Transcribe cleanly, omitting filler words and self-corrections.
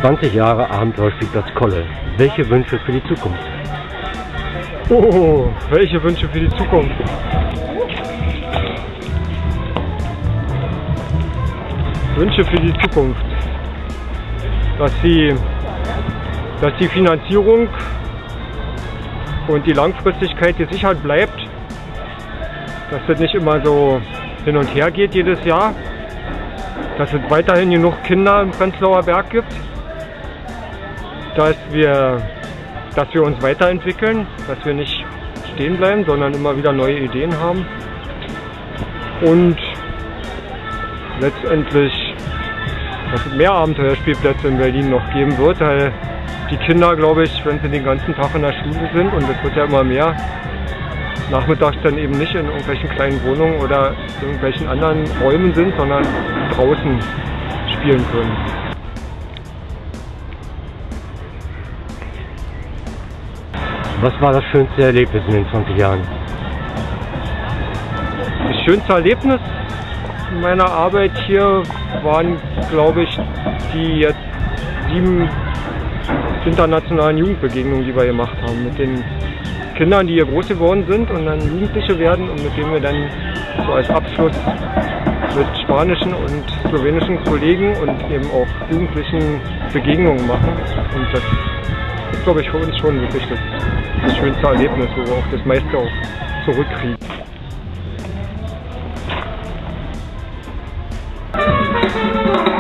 20 Jahre Abenteuerspielplatz Kolle. Welche Wünsche für die Zukunft? Oh, welche Wünsche für die Zukunft? Wünsche für die Zukunft. Dass die Finanzierung und die Langfristigkeit gesichert bleibt. Dass das nicht immer so hin und her geht jedes Jahr. Dass es weiterhin genug Kinder im Prenzlauer Berg gibt. Dass wir uns weiterentwickeln, dass wir nicht stehen bleiben, sondern immer wieder neue Ideen haben. Und letztendlich, dass es mehr Abenteuerspielplätze in Berlin noch geben wird, weil die Kinder, glaube ich, wenn sie den ganzen Tag in der Schule sind, und das wird ja immer mehr, nachmittags dann eben nicht in irgendwelchen kleinen Wohnungen oder irgendwelchen anderen Räumen sind, sondern draußen spielen können. Was war das schönste Erlebnis in den 20 Jahren? Das schönste Erlebnis in meiner Arbeit hier waren, glaube ich, die jetzt 7 internationalen Jugendbegegnungen, die wir gemacht haben. Mit den Kindern, die hier groß geworden sind und dann Jugendliche werden und mit denen wir dann so als Abschluss mit spanischen und slowenischen Kollegen und eben auch Jugendlichen Begegnungen machen. Und das ist, glaube ich, für uns schon wirklich das schönste Erlebnis, wo wir auch das meiste auch zurückkriegen.